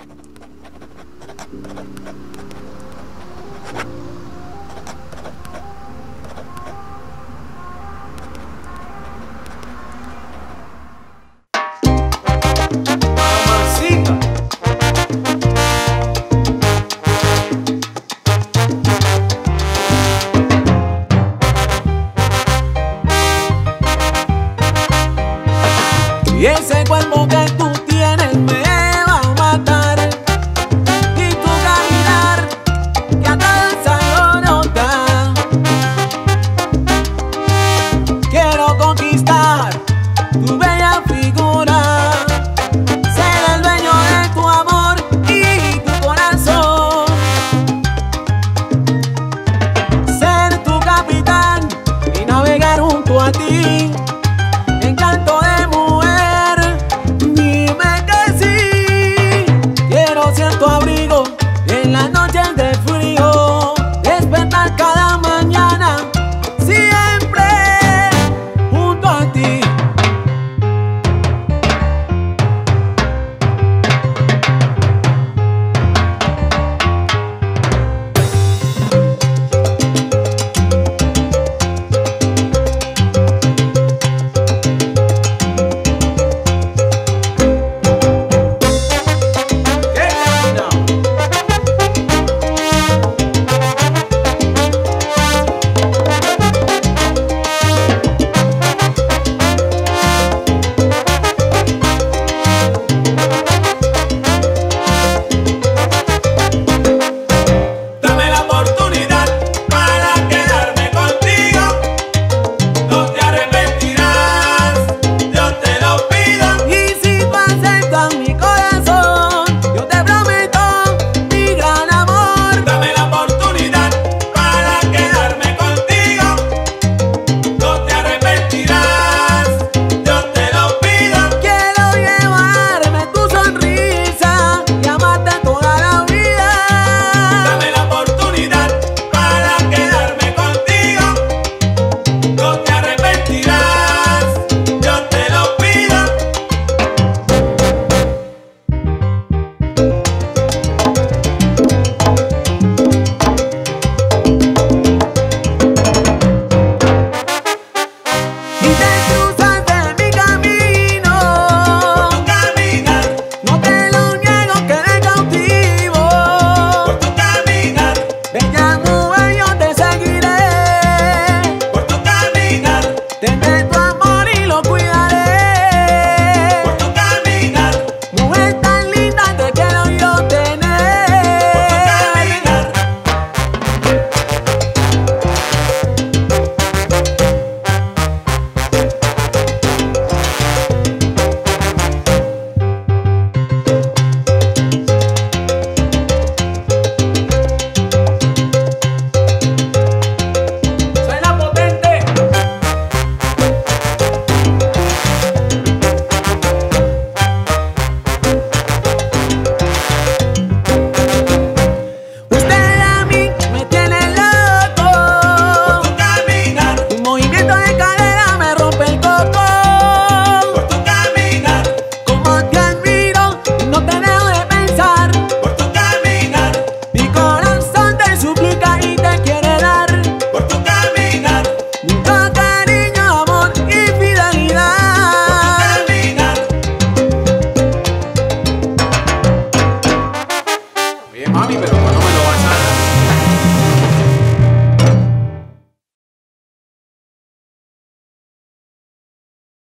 Y ese cuerpo que tú tienes me va a matar. Y tu caminar que atrasa lo nota. Quiero conquistar tu bella figura, ser el dueño de tu amor y tu corazón, ser tu capitán y navegar junto a ti. Encanto de mujer, dime que sí. Quiero ser tu abrigo en las noches de frío, despertar cada mañana siempre junto a ti. Mami, pero